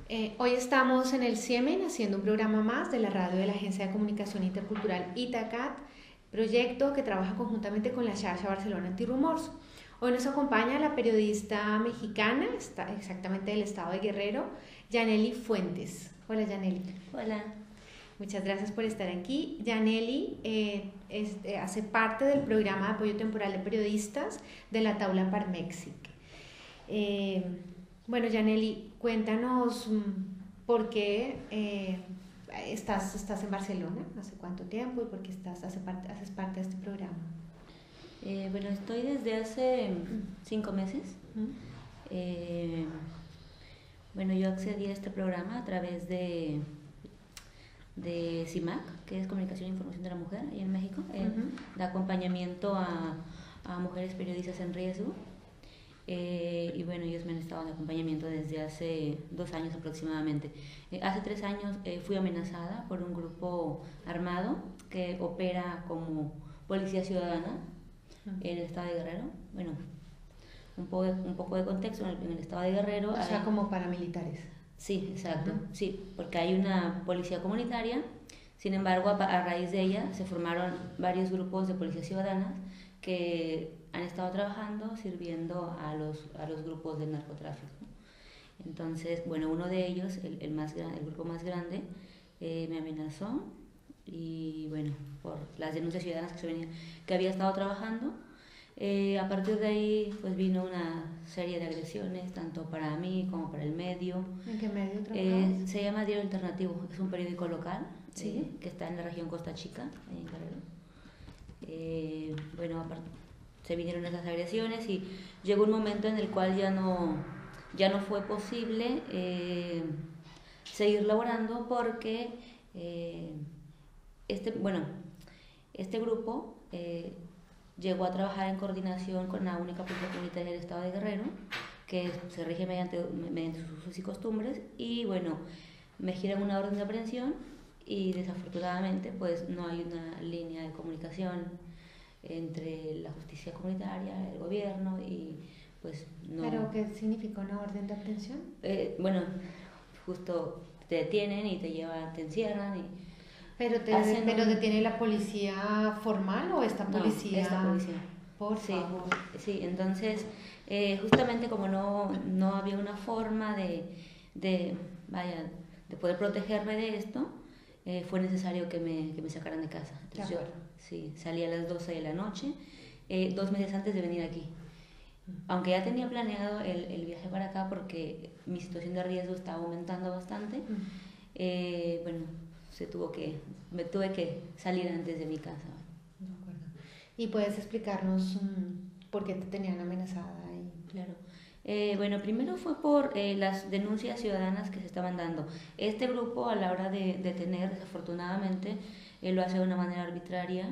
Hoy estamos en el CIEMEN haciendo un programa más de la radio de la Agencia de Comunicación Intercultural Itacat, proyecto que trabaja conjuntamente con la Xarxa Barcelona Antirrumors. Hoy nos acompaña la periodista mexicana, exactamente del estado de Guerrero, Yanely Fuentes. Hola, Yanely. Hola. Muchas gracias por estar aquí. Yanely hace parte del programa de apoyo temporal de periodistas de la Taula Parmexic. Bueno, Yanely, cuéntanos por qué estás en Barcelona, hace cuánto tiempo y por qué haces parte de este programa. Bueno, estoy desde hace 5 meses. Bueno, yo accedí a este programa a través de CIMAC, que es Comunicación e Información de la Mujer, ahí en México. Da acompañamiento a mujeres periodistas en riesgo. Y bueno, ellos me han estado en acompañamiento desde hace 2 años aproximadamente. Hace 3 años fui amenazada por un grupo armado que opera como policía ciudadana en el estado de Guerrero. Bueno, un poco de contexto, en el estado de Guerrero. O sea, como paramilitares. Sí, exacto, sí, porque hay una policía comunitaria. Sin embargo, a raíz de ella se formaron varios grupos de policías ciudadanas que han estado trabajando sirviendo a los grupos del narcotráfico. Entonces, bueno, uno de ellos, el grupo más grande, me amenazó y bueno, por las denuncias ciudadanas que había estado trabajando, a partir de ahí pues vino una serie de agresiones, tanto para mí como para el medio. ¿En qué medio trabajas? Se llama Diario Alternativo, es un periódico local, ¿sí? Que está en la región Costa Chica, ahí en Guerrero. Bueno, se vinieron esas agresiones y llegó un momento en el cual ya no fue posible seguir laborando porque este grupo llegó a trabajar en coordinación con la única policía comunitaria del estado de Guerrero, que se rige mediante sus usos y costumbres, y bueno, me giran una orden de aprehensión y desafortunadamente pues no hay una línea de comunicación entre la justicia comunitaria, el gobierno y pues no. ¿Pero qué significa una orden de aprehensión? Bueno, justo te detienen y te encierran y... ¿Pero detiene la policía formal o esta policía? No, esta policía. Por favor. Sí, entonces justamente como no había una forma de poder protegerme de esto, fue necesario que me sacaran de casa. Entonces yo salí a las 12 de la noche, 2 meses antes de venir aquí. Aunque ya tenía planeado el viaje para acá porque mi situación de riesgo estaba aumentando bastante, bueno, me tuve que salir antes de mi casa. De acuerdo. ¿Y puedes explicarnos por qué te tenían amenazada? Claro. Bueno, primero fue por las denuncias ciudadanas que se estaban dando. Este grupo, a la hora de detener, desafortunadamente, lo hace de una manera arbitraria.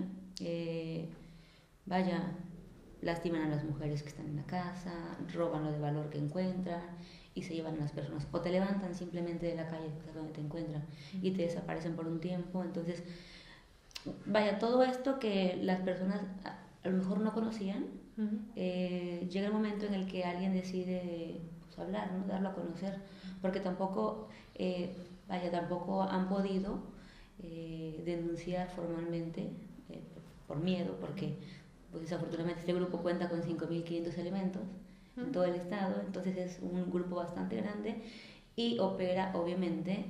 Lastiman a las mujeres que están en la casa, roban lo de valor que encuentran y se llevan a las personas. O te levantan simplemente de la calle, pues, donde te encuentran, y te desaparecen por un tiempo. Entonces, todo esto que las personas a lo mejor no conocían, llega el momento en el que alguien decide pues, hablar, ¿no? Darlo a conocer, porque tampoco han podido denunciar formalmente por miedo, porque pues, desafortunadamente este grupo cuenta con 5.500 elementos en todo el estado, entonces es un grupo bastante grande y opera obviamente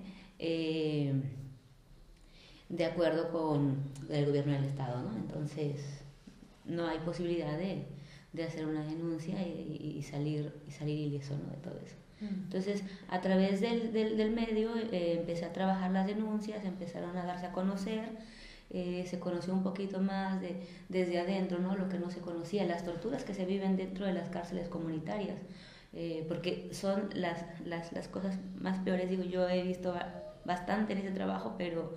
de acuerdo con el gobierno del estado, ¿no? Entonces no hay posibilidad de hacer una denuncia y salir ileso, ¿no? De todo eso. Entonces, a través del medio empecé a trabajar las denuncias, empezaron a darse a conocer, se conoció un poquito más desde adentro, ¿no? Lo que no se conocía, las torturas que se viven dentro de las cárceles comunitarias, porque son las cosas más peores. Digo, yo he visto bastante en ese trabajo, pero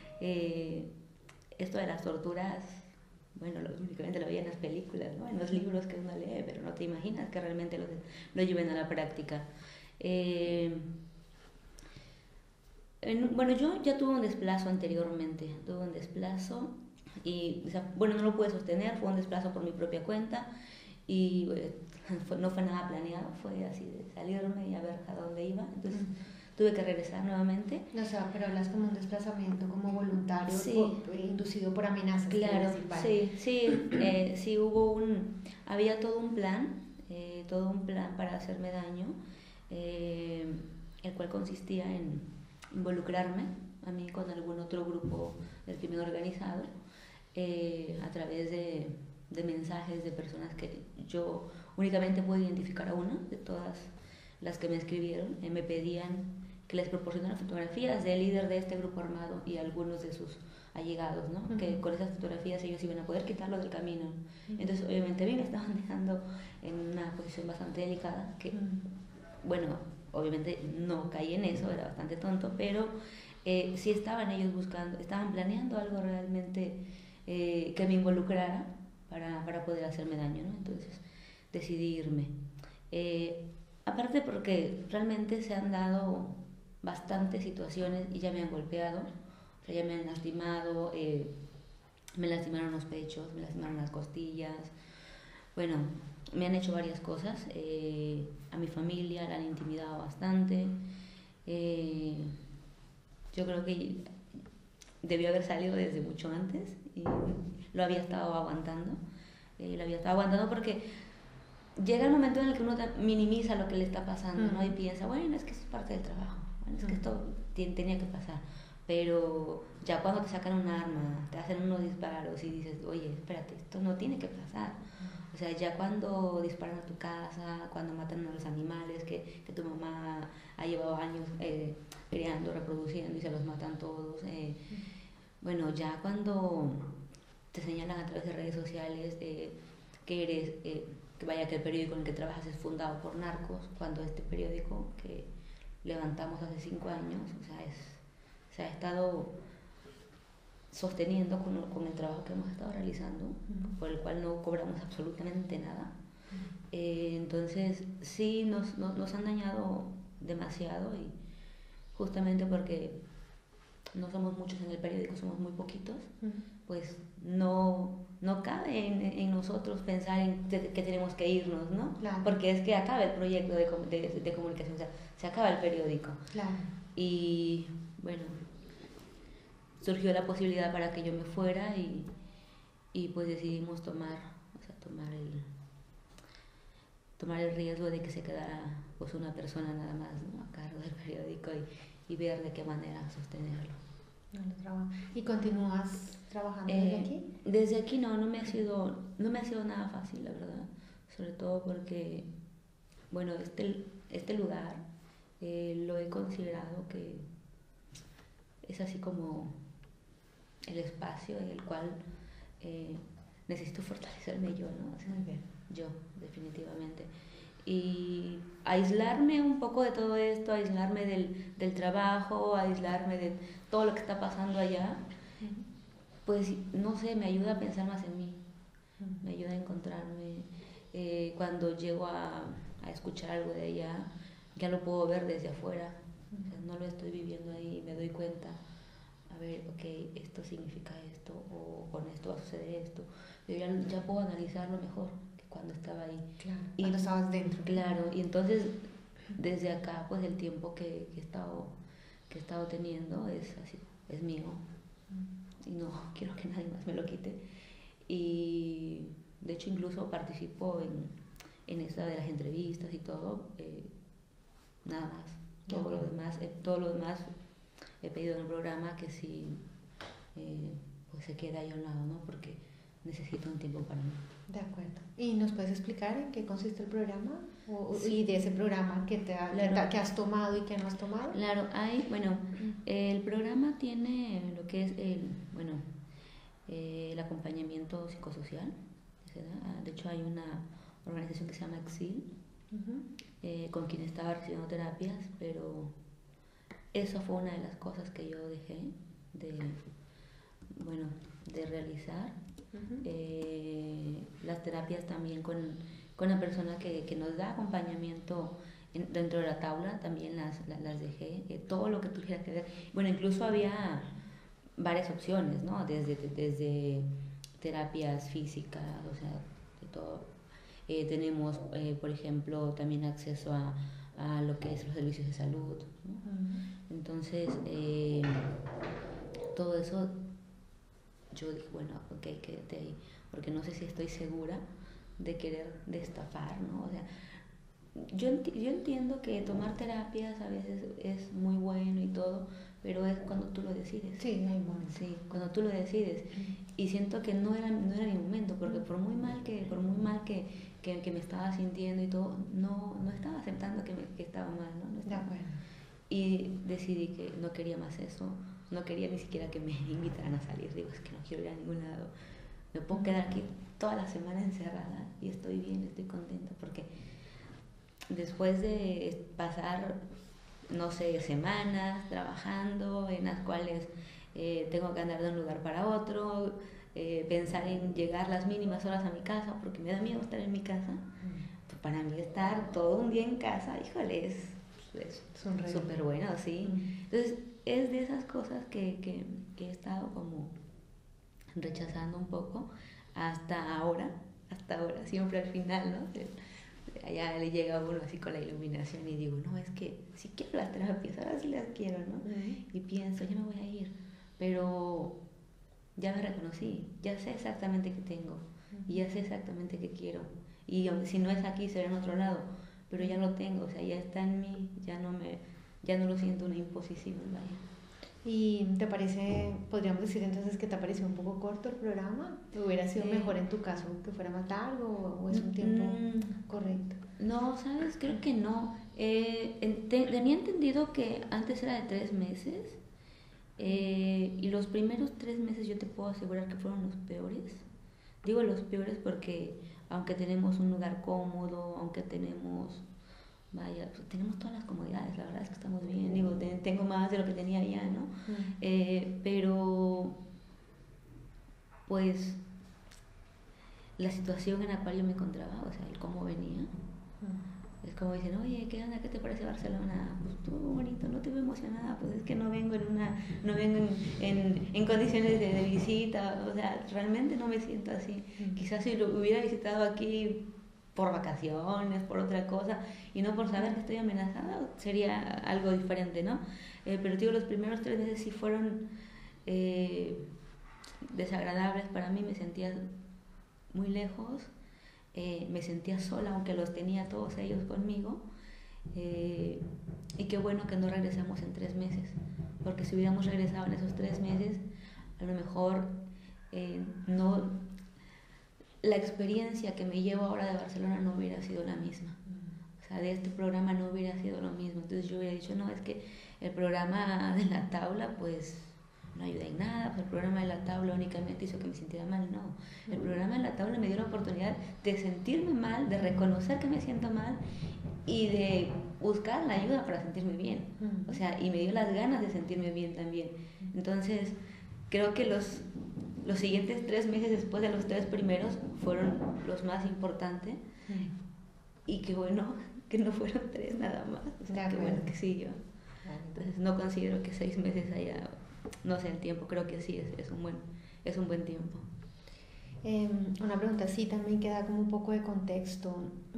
esto de las torturas, bueno, únicamente lo veía en las películas, ¿no? En los libros que uno lee, pero no te imaginas que realmente lo lleven a la práctica. Bueno, yo ya tuve un desplazo anteriormente, y, bueno, no lo pude sostener, fue un desplazo por mi propia cuenta y no fue nada planeado, fue así de salirme y a ver a dónde iba. Entonces tuve que regresar nuevamente. O sea, pero hablas como un desplazamiento como voluntario, Sí. inducido por amenazas. Claro, sí, había todo un plan para hacerme daño, el cual consistía en involucrarme a mí con algún otro grupo del crimen organizado, a través de mensajes de personas que yo únicamente puedo identificar a una de todas las que me escribieron. Me pedían que les proporcionara fotografías del líder de este grupo armado y algunos de sus allegados, ¿no? Uh-huh. Que con esas fotografías ellos iban a poder quitarlo del camino. Uh-huh. Entonces, obviamente, a mí me estaban dejando en una posición bastante delicada, que, bueno, obviamente no caí en eso, era bastante tonto, pero sí estaban ellos buscando, estaban planeando algo realmente que me involucrara para poder hacerme daño, ¿no? Entonces, decidí irme. Aparte porque realmente se han dado bastantes situaciones y ya me han golpeado, o sea, ya me han lastimado, me lastimaron los pechos, me lastimaron las costillas, bueno, me han hecho varias cosas, a mi familia la han intimidado bastante, yo creo que debió haber salido desde mucho antes y lo había estado aguantando, porque llega el momento en el que uno minimiza lo que le está pasando, ¿no? Y piensa, bueno, es que eso es parte del trabajo, bueno, es que esto tenía que pasar. Pero ya cuando te sacan un arma, te hacen unos disparos y dices, oye, espérate, esto no tiene que pasar. O sea, ya cuando disparan a tu casa, cuando matan a los animales que tu mamá ha llevado años criando, reproduciendo y se los matan todos. Bueno, ya cuando te señalan a través de redes sociales que eres... que el periódico en el que trabajas es fundado por narcos, cuando este periódico que levantamos hace 5 años, o sea, se ha estado sosteniendo con el trabajo que hemos estado realizando, por el cual no cobramos absolutamente nada. Entonces, sí, nos han dañado demasiado, y justamente porque no somos muchos en el periódico, somos muy poquitos, pues no cabe en nosotros pensar en que tenemos que irnos, ¿no? Claro. Porque es que acaba el proyecto de comunicación, o sea, se acaba el periódico. Claro. Y bueno, surgió la posibilidad para que yo me fuera y pues decidimos tomar el riesgo de que se quedara pues una persona nada más, ¿no?, a cargo del periódico y ver de qué manera sostenerlo. ¿Y continúas trabajando desde aquí? Desde aquí no me ha sido nada fácil, la verdad, sobre todo porque, bueno, este lugar lo he considerado que es así como el espacio en el cual necesito fortalecerme yo, ¿no? O sea, yo, definitivamente. Y aislarme un poco de todo esto, aislarme del trabajo, aislarme de todo lo que está pasando allá, pues no sé, me ayuda a pensar más en mí, me ayuda a encontrarme. Cuando llego a escuchar algo de allá, ya lo puedo ver desde afuera, o sea, no lo estoy viviendo ahí, me doy cuenta, a ver, ok, esto significa esto, o con esto va a suceder esto, yo ya puedo analizarlo mejor que cuando estaba ahí. Claro, cuando estabas dentro. Claro, y entonces desde acá, pues el tiempo que he estado teniendo es así, es mío, y no quiero que nadie más me lo quite. Y de hecho incluso participo en esta de las entrevistas y todo, nada más. Todo lo demás he pedido en el programa que sí, pues se quede ahí a un lado, ¿no? Porque necesito un tiempo para mí. De acuerdo. ¿Y nos puedes explicar en qué consiste el programa? Sí. Y de ese programa que que has tomado y que no has tomado. Claro, el programa tiene lo que es el acompañamiento psicosocial. De hecho, hay una organización que se llama Exil, con quien estaba recibiendo terapias, pero eso fue una de las cosas que yo dejé de realizar. Las terapias también con la persona que nos da acompañamiento dentro de la tabla, también las dejé. Todo lo que tuviera que ver. Bueno, incluso había varias opciones, ¿no? Desde terapias físicas, o sea, de todo. Tenemos, por ejemplo, también acceso a a lo que es los servicios de salud, ¿no? Entonces, todo eso, yo dije, bueno, ok, quédate ahí, porque no sé si estoy segura de querer destapar, ¿no? O sea, yo entiendo que tomar terapias a veces es muy bueno y todo, pero es cuando tú lo decides. Sí, hay momentos. Sí, cuando tú lo decides. Y siento que no era mi momento, porque por muy mal que me estaba sintiendo y todo, no estaba aceptando que estaba mal, ¿no? No estaba. De acuerdo. Y decidí que no quería más eso, no quería ni siquiera que me invitaran a salir. Digo, es que no quiero ir a ningún lado. Me puedo quedar aquí toda la semana encerrada y estoy bien, estoy contenta, porque después de pasar, no sé, semanas trabajando en las cuales tengo que andar de un lugar para otro, pensar en llegar las mínimas horas a mi casa porque me da miedo estar en mi casa, pues para mí estar todo un día en casa, híjole, es súper bueno, sí. Entonces es de esas cosas que he estado como rechazando un poco hasta ahora, siempre al final, ¿no? Allá le llega a uno así con la iluminación y digo, no, es que sí quiero las terapias, ahora sí las quiero, ¿no? Y pienso, ya me voy a ir, pero ya me reconocí, ya sé exactamente qué tengo y ya sé exactamente qué quiero. Y aunque si no es aquí, será en otro lado, pero ya lo tengo, o sea, ya está en mí, ya no lo siento una imposición, vaya. ¿Y te parece, podríamos decir entonces que te pareció un poco corto el programa? ¿Hubiera sido mejor en tu caso que fuera más largo o es un tiempo correcto? No, ¿sabes? Creo que no. Tenía entendido que antes era de 3 meses y los primeros 3 meses yo te puedo asegurar que fueron los peores. Digo los peores porque aunque tenemos un lugar cómodo, aunque tenemos, vaya, pues tenemos todas las comodidades, la verdad es que estamos bien. Digo, tengo más de lo que tenía ya, ¿no? Pero, pues, la situación en la cual yo me encontraba, o sea, el cómo venía, es como dicen, oye, ¿qué onda? ¿Qué te parece Barcelona? Pues estuvo bonito, no te veo emocionada, pues es que no vengo en condiciones de visita, o sea, realmente no me siento así. Quizás si lo hubiera visitado aquí por vacaciones, por otra cosa, y no por saber que estoy amenazada, sería algo diferente, ¿no? Pero digo, los primeros 3 meses sí fueron desagradables para mí, me sentía muy lejos, me sentía sola aunque los tenía todos ellos conmigo, y qué bueno que no regresamos en 3 meses, porque si hubiéramos regresado en esos 3 meses, a lo mejor no, la experiencia que me llevo ahora de Barcelona no hubiera sido la misma. O sea, de este programa no hubiera sido lo mismo. Entonces yo hubiera dicho, no, es que el programa de la tabla, pues no ayuda en nada, pues el programa de la tabla únicamente hizo que me sintiera mal. No, el programa de la tabla me dio la oportunidad de sentirme mal, de reconocer que me siento mal y de buscar la ayuda para sentirme bien. O sea, y me dio las ganas de sentirme bien también. Entonces, creo que los siguientes 3 meses después de los 3 primeros fueron los más importantes. Y qué bueno que no fueron 3 nada más. O sea, qué bueno que sí yo. Entonces no considero que 6 meses haya, no sé el tiempo, creo que sí es un buen tiempo. Una pregunta, sí, también queda como un poco de contexto.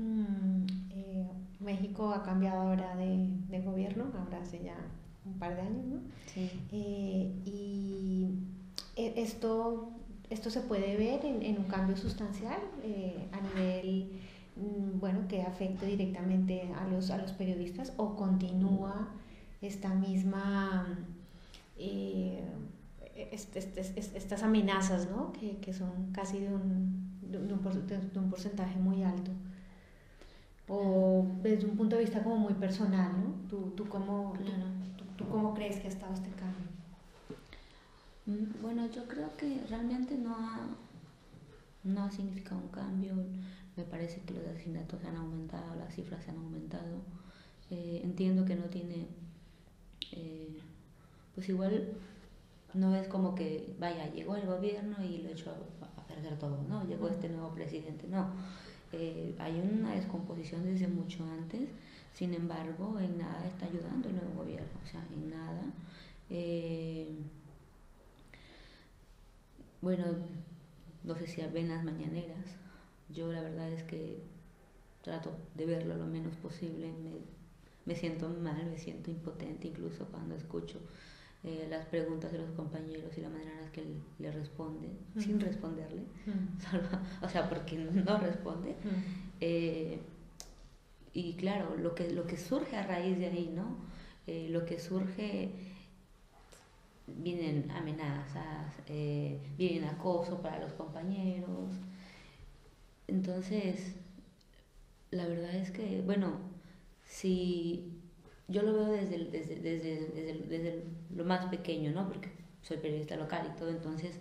México ha cambiado ahora de gobierno, ahora hace ya un par de años, ¿no? Sí. Y esto se puede ver en un cambio sustancial a nivel, bueno, que afecte directamente a los periodistas, o continúa esta misma estas amenazas, ¿no? que son casi de un porcentaje muy alto, o desde un punto de vista como muy personal, ¿no? ¿Tú cómo crees que ha estado este cambio? Bueno, yo creo que realmente no ha significado un cambio. Me parece que los asesinatos han aumentado, las cifras han aumentado. Entiendo que no tiene, pues igual no es como que, vaya, llegó el gobierno y lo echó a perder todo, ¿no? Llegó este nuevo presidente, no. Hay una descomposición desde mucho antes, sin embargo, en nada está ayudando el nuevo gobierno, o sea, en nada. Bueno, no sé si ven las mañaneras, yo la verdad es que trato de verlo lo menos posible, me siento mal, me siento impotente incluso cuando escucho las preguntas de los compañeros y la manera en la que le responden, sin responderle, solo, o sea, porque no responde. Y claro, lo que surge a raíz de ahí, ¿no? Lo que surge, vienen amenazas, vienen acoso para los compañeros. Entonces, la verdad es que, bueno, si yo lo veo desde lo más pequeño, ¿no? Porque soy periodista local y todo, entonces,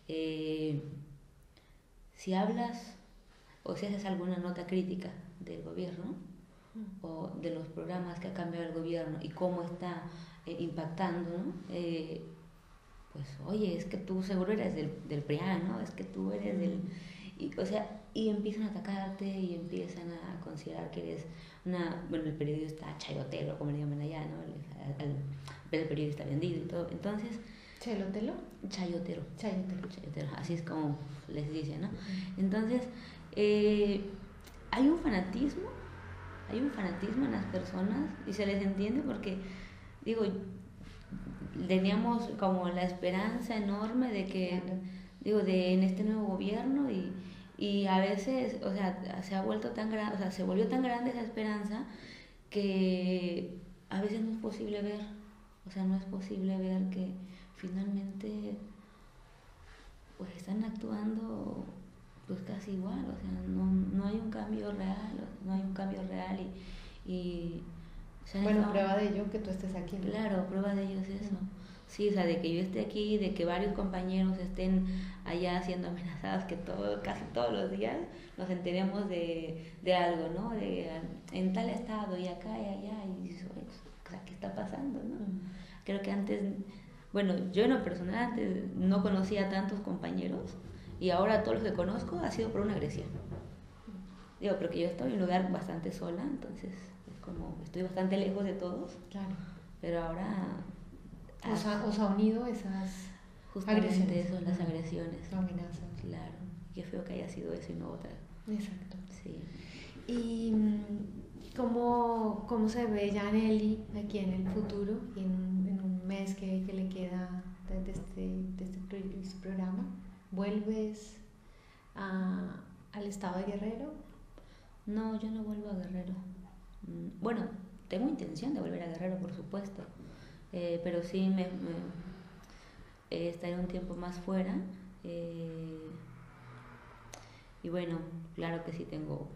si hablas o si haces alguna nota crítica del gobierno o de los programas que ha cambiado el gobierno y cómo está impactando, ¿no? Pues, oye, es que tú seguro eres del PRIAN, ¿no? Es que tú eres del... Y, o sea, y empiezan a atacarte y empiezan a considerar que eres bueno, el periodista chayotero, como le llaman allá, ¿no? El periodista vendido y todo. Entonces... ¿Chelotelo? Chayotero. Chayotero. Así es como les dicen, ¿no? Entonces, hay un fanatismo en las personas y se les entiende porque, digo, teníamos como la esperanza enorme de que, digo, en este nuevo gobierno y a veces, o sea, se ha vuelto tan grande, o sea, se volvió tan grande esa esperanza que a veces no es posible ver, o sea, no es posible ver que finalmente pues están actuando pues casi igual, o sea, no hay un cambio real y bueno, prueba de ello que tú estés aquí, ¿no? Claro, prueba de ello es eso. Sí, o sea, de que yo esté aquí, de que varios compañeros estén allá siendo amenazados, que casi todos los días nos enteremos de algo, ¿no? En tal estado y acá y allá, y dices, o sea, ¿qué está pasando, no? Creo que antes, bueno, yo en lo personal antes no conocía a tantos compañeros y ahora todos los que conozco ha sido por una agresión. Digo, porque yo estoy en un lugar bastante sola, entonces es como, estoy bastante lejos de todos. Claro. Pero ahora... ¿Os ha unido esas agresiones? Eso, las agresiones. Amenazas. Claro. Qué feo que haya sido eso y no otra. Exacto. Sí. ¿Y cómo se ve ya Nelly aquí en el futuro, en un mes que le queda de este programa? ¿Vuelves al estado de Guerrero? No, yo no vuelvo a Guerrero. Bueno, tengo intención de volver a Guerrero, por supuesto, pero sí estaré un tiempo más fuera. Y bueno, claro que sí tengo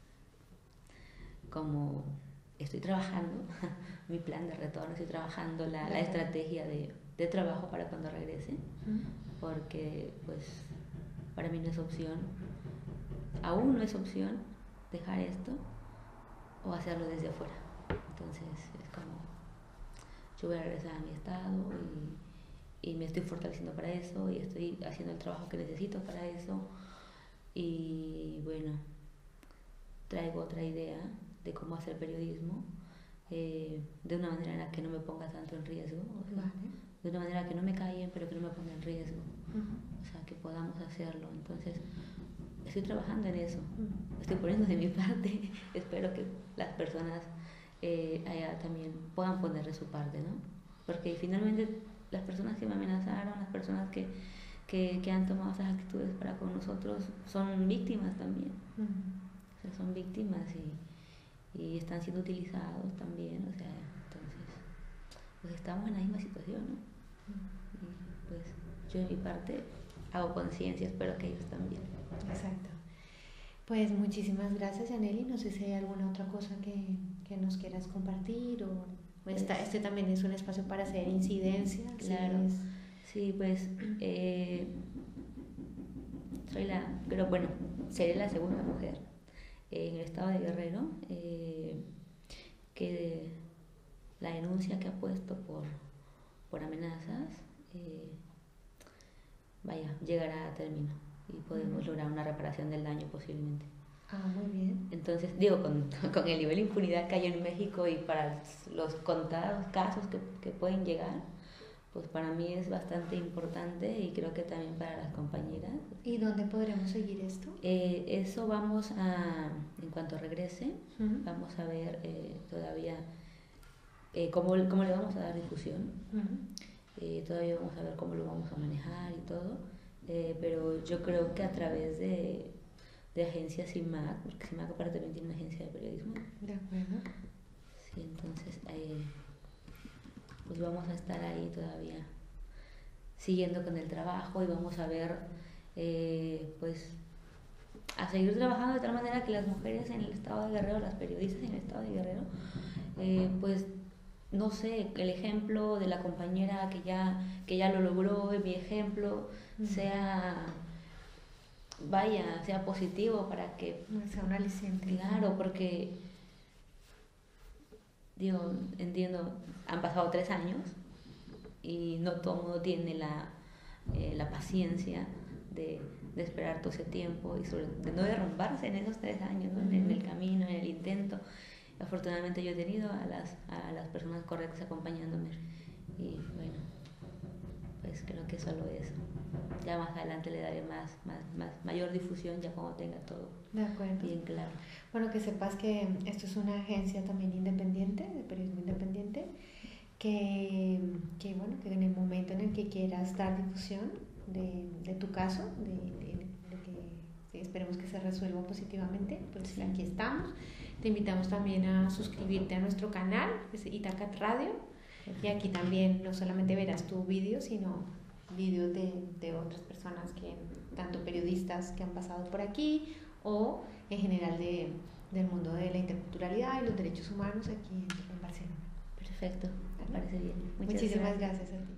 como... Estoy trabajando mi plan de retorno, estoy trabajando la estrategia de trabajo para cuando regrese, porque pues para mí no es opción, aún no es opción dejar esto o hacerlo desde afuera. Entonces es como, yo voy a regresar a mi estado y me estoy fortaleciendo para eso y estoy haciendo el trabajo que necesito para eso. Y bueno, traigo otra idea de cómo hacer periodismo de una manera en la que no me ponga tanto en riesgo, o sea, de una manera que no me callen pero que no me ponga en riesgo, o sea, que podamos hacerlo. Entonces estoy trabajando en eso, estoy poniendo de mi parte. Espero que las personas allá también puedan poner de su parte, ¿no? Porque finalmente las personas que me amenazaron, las personas que han tomado esas actitudes para con nosotros son víctimas también. O sea, son víctimas y están siendo utilizados también, o sea, entonces pues estamos en la misma situación, ¿no? Y pues yo de mi parte hago conciencia, espero que ellos también. Exacto. Pues muchísimas gracias, Yaneli. No sé si hay alguna otra cosa que nos quieras compartir o este también es un espacio para hacer incidencia. Claro. Sí, pues seré la segunda mujer en el estado de Guerrero que la denuncia que ha puesto por amenazas llegará a término y podemos lograr una reparación del daño posiblemente. Muy bien. Entonces, digo, con el nivel de impunidad que hay en México y para los contados casos que pueden llegar, pues para mí es bastante importante y creo que también para las compañeras. ¿Y dónde podremos seguir esto? Eso en cuanto regrese, vamos a ver todavía ¿Cómo le vamos a dar difusión? Ujú. Todavía vamos a ver cómo lo vamos a manejar y todo, pero yo creo que a través de agencias CIMAC, porque CIMAC aparte también tiene una agencia de periodismo. De acuerdo. Sí, entonces pues vamos a estar ahí todavía siguiendo con el trabajo y vamos a ver, pues a seguir trabajando de tal manera que las mujeres en el estado de Guerrero, las periodistas en el estado de Guerrero, pues no sé, el ejemplo de la compañera que ya lo logró, y mi ejemplo sea, vaya, sea positivo para que... Sea un aliciente. Claro, porque, digo, entiendo, han pasado 3 años y no todo el mundo tiene la paciencia de esperar todo ese tiempo y de no derrumbarse en esos 3 años, ¿no? En el camino, en el intento. Afortunadamente yo he tenido a las personas correctas acompañándome y bueno, pues creo que solo eso. Ya más adelante le daré mayor difusión ya cuando tenga todo bien claro. Bueno, que sepas que esto es una agencia también independiente, de periodismo independiente, que bueno, que en el momento en el que quieras dar difusión de tu caso, de que esperemos que se resuelva positivamente, pues sí, aquí estamos. Te invitamos también a suscribirte a nuestro canal, que es Itacat Radio, y aquí también no solamente verás tu vídeo, sino vídeos de otras personas, tanto periodistas que han pasado por aquí o en general del mundo de la interculturalidad y los derechos humanos aquí en Barcelona. Perfecto, me parece bien. Muchísimas gracias a ti.